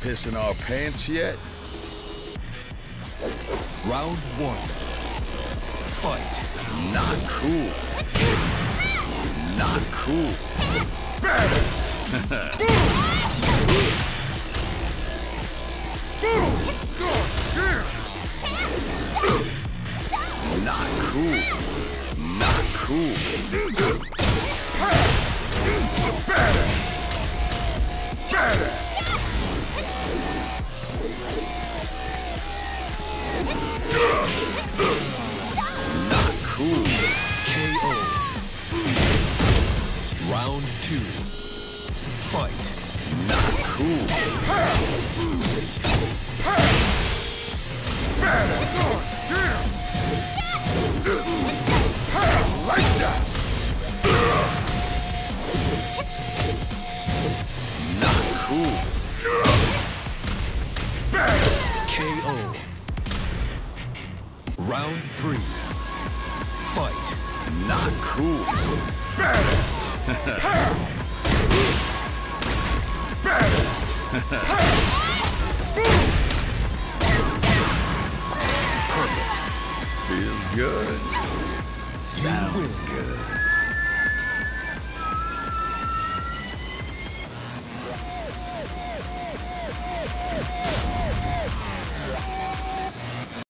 pissing our pants yet? Round one. Fight. Not cool. Not cool. Not cool. Not cool. Better. Better. Not cool. KO. Round two. Fight. Not cool. Like that. Not cool. KO. Round three. Fight. Not cool. Perfect. Feels good. Sounds good.